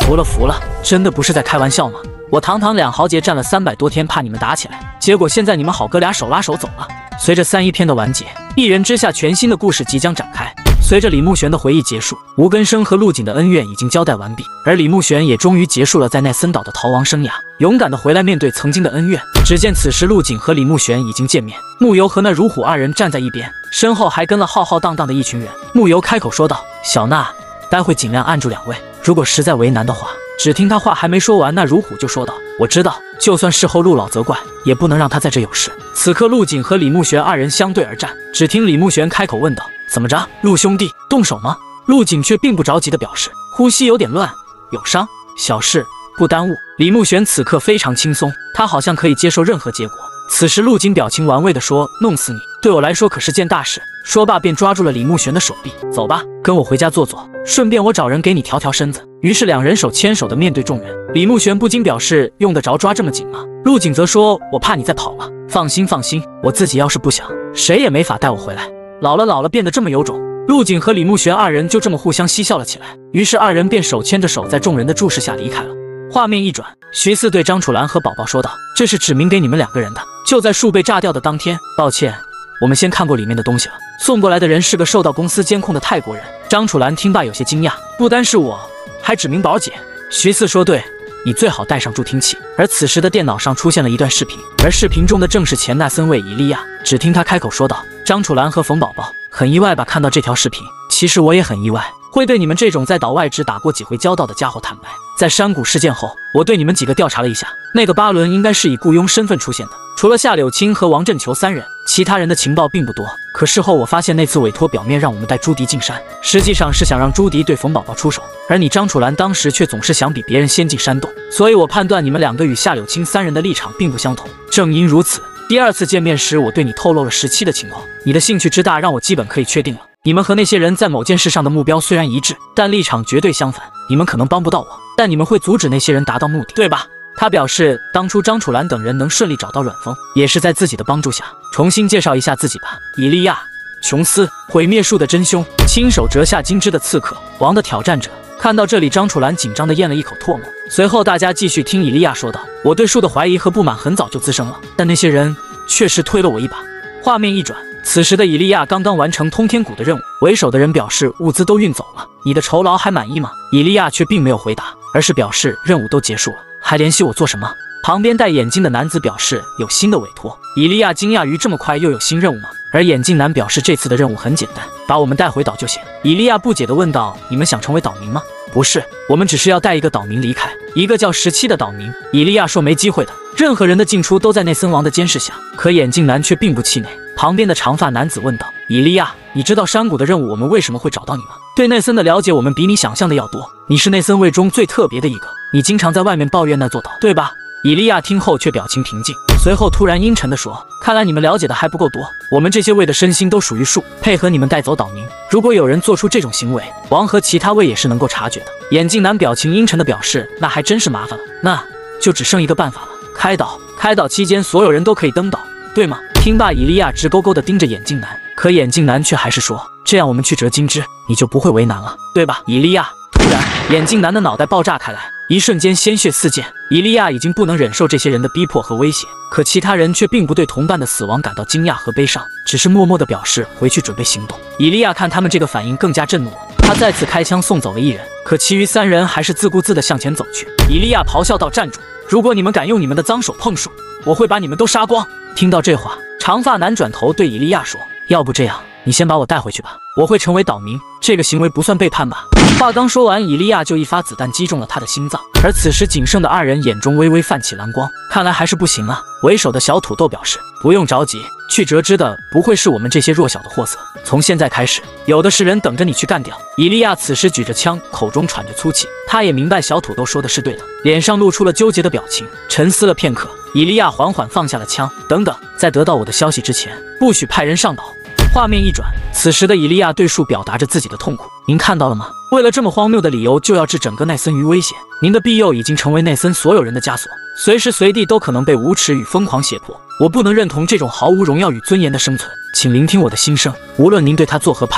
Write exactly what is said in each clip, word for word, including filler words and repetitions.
服了服了，真的不是在开玩笑吗？我堂堂两豪杰战了三百多天，怕你们打起来，结果现在你们好哥俩手拉手走了。随着三一篇的完结，一人之下全新的故事即将展开。随着李慕玄的回忆结束，吴根生和陆景的恩怨已经交代完毕，而李慕玄也终于结束了在奈森岛的逃亡生涯，勇敢的回来面对曾经的恩怨。只见此时陆景和李慕玄已经见面，慕游和那如虎二人站在一边，身后还跟了浩浩荡荡的一群人。慕游开口说道：“小娜，待会尽量按住两位，如果实在为难的话。”只听他话还没说完，那如虎就说道：“我知道，就算事后陆老责怪，也不能让他在这有事。”此刻陆景和李慕玄二人相对而战，只听李慕玄开口问道：“怎么着，陆兄弟，动手吗？”陆景却并不着急的表示：“呼吸有点乱，有伤，小事，不耽误。”李慕玄此刻非常轻松，他好像可以接受任何结果。此时陆景表情玩味的说：“弄死你，对我来说可是件大事。”说罢便抓住了李慕玄的手臂：“走吧，跟我回家坐坐，顺便我找人给你调调身子。”于是两人手牵手的面对众人。李慕玄不禁表示：“用得着抓这么紧吗？”陆景则说：“我怕你再跑了。”“放心放心，我自己要是不想，谁也没法带我回来。”老了老了，变得这么有种。陆景和李慕玄二人就这么互相嬉笑了起来，于是二人便手牵着手在众人的注视下离开了。画面一转，徐四对张楚岚和宝宝说道：“这是指明给你们两个人的，就在树被炸掉的当天。抱歉，我们先看过里面的东西了。送过来的人是个受到公司监控的泰国人。”张楚岚听罢有些惊讶：“不单是我，还指明宝姐。”徐四说：“对，你最好带上助听器。”而此时的电脑上出现了一段视频，而视频中的正是前纳森卫以利亚。只听他开口说道：“张楚岚和冯宝宝，很意外吧？看到这条视频，其实我也很意外，会对你们这种在岛外只打过几回交道的家伙坦白。在山谷事件后，我对你们几个调查了一下，那个巴伦应该是以雇佣身份出现的，除了夏柳青和王振球三人，其他人的情报并不多。可事后我发现那次委托表面让我们带朱迪进山，实际上是想让朱迪对冯宝宝出手，而你张楚岚当时却总是想比别人先进山洞，所以我判断你们两个与夏柳青三人的立场并不相同。正因如此，第二次见面时我对你透露了十七的情况，你的兴趣之大让我基本可以确定了，你们和那些人在某件事上的目标虽然一致，但立场绝对相反。你们可能帮不到我，但你们会阻止那些人达到目的，对吧？他表示，当初张楚岚等人能顺利找到阮峰，也是在自己的帮助下。重新介绍一下自己吧，以利亚·琼斯，毁灭术的真凶，亲手折下金枝的刺客，王的挑战者。看到这里，张楚岚紧张地咽了一口唾沫。随后大家继续听以利亚说道：“我对树的怀疑和不满很早就滋生了，但那些人确实推了我一把。”画面一转，此时的以利亚刚刚完成通天谷的任务，为首的人表示物资都运走了，你的酬劳还满意吗？以利亚却并没有回答，而是表示任务都结束了，还联系我做什么？旁边戴眼镜的男子表示有新的委托。以利亚惊讶于这么快又有新任务吗？而眼镜男表示这次的任务很简单，把我们带回岛就行。以利亚不解地问道：“你们想成为岛民吗？”“不是，我们只是要带一个岛民离开，一个叫十七的岛民。”以利亚说：“没机会的，任何人的进出都在内森王的监视下。”可眼镜男却并不气馁。旁边的长发男子问道：“以利亚，你知道山谷的任务我们为什么会找到你吗？对内森的了解我们比你想象的要多，你是内森卫中最特别的一个，你经常在外面抱怨那座岛，对吧？”以利亚听后却表情平静，随后突然阴沉地说：“看来你们了解的还不够多，我们这些卫的身心都属于树，配合你们带走岛民。如果有人做出这种行为，王和其他卫也是能够察觉的。”眼镜男表情阴沉地表示：“那还真是麻烦了，那就只剩一个办法了，开岛。开岛期间所有人都可以登岛，对吗？”听罢，以利亚直勾勾地盯着眼镜男，可眼镜男却还是说：“这样我们去折金枝，你就不会为难了，对吧？”以利亚。突然，眼镜男的脑袋爆炸开来，一瞬间鲜血四溅。以利亚已经不能忍受这些人的逼迫和威胁，可其他人却并不对同伴的死亡感到惊讶和悲伤，只是默默地表示回去准备行动。以利亚看他们这个反应更加震怒了，他再次开枪送走了一人，可其余三人还是自顾自地向前走去。以利亚咆哮道：“站住！如果你们敢用你们的脏手碰树，我会把你们都杀光！”听到这话，长发男转头对以利亚说：“要不这样，你先把我带回去吧，我会成为岛民，这个行为不算背叛吧？”话刚说完，以利亚就一发子弹击中了他的心脏。而此时仅剩的二人眼中微微泛起蓝光，看来还是不行啊。为首的小土豆表示：“不用着急，去折枝的不会是我们这些弱小的货色，从现在开始，有的是人等着你去干掉。”以利亚此时举着枪，口中喘着粗气，他也明白小土豆说的是对的，脸上露出了纠结的表情。沉思了片刻，以利亚缓缓放下了枪。“等等，在得到我的消息之前，不许派人上岛。”画面一转，此时的以利亚对树表达着自己的痛苦：“您看到了吗？为了这么荒谬的理由就要置整个奈森于危险，您的庇佑已经成为内森所有人的枷锁，随时随地都可能被无耻与疯狂胁迫。我不能认同这种毫无荣耀与尊严的生存，请聆听我的心声。无论您对他作何判断，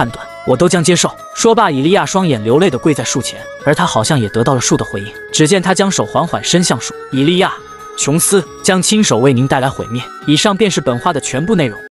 我都将接受。说罢，以利亚双眼流泪的跪在树前，而他好像也得到了树的回应。只见他将手缓缓伸向树，以利亚，琼斯将亲手为您带来毁灭。以上便是本话的全部内容。